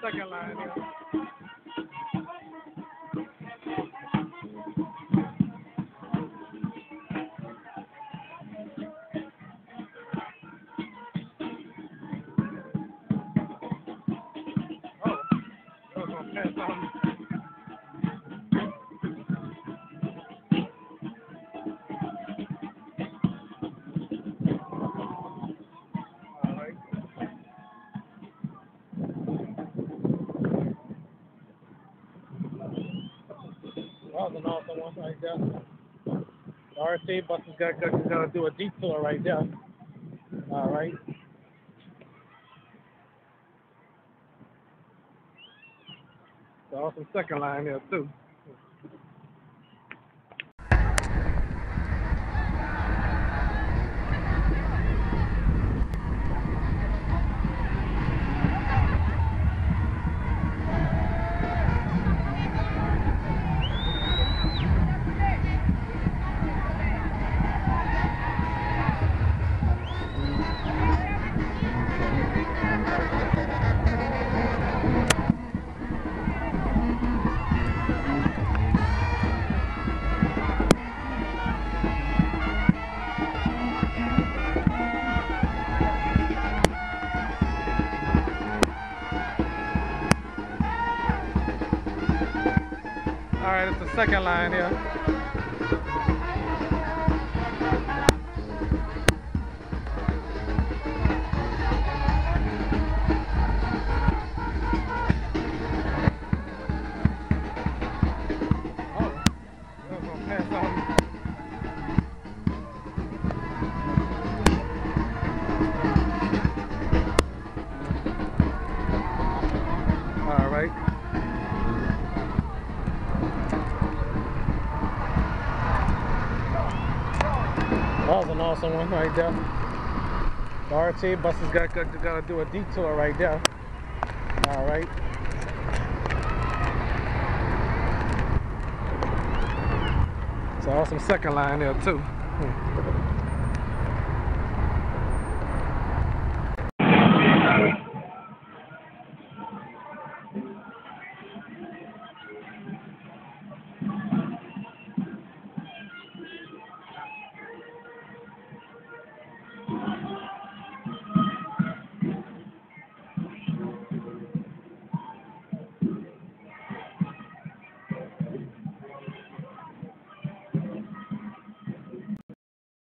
second line here. That was an awesome one right there. The RC bus is gonna do a detour right there. All right. The awesome second line there too. All right, it's the second line here. All right. That was an awesome one right there. The RT bus is gotta do a detour right there. All right. It's an awesome second line there too.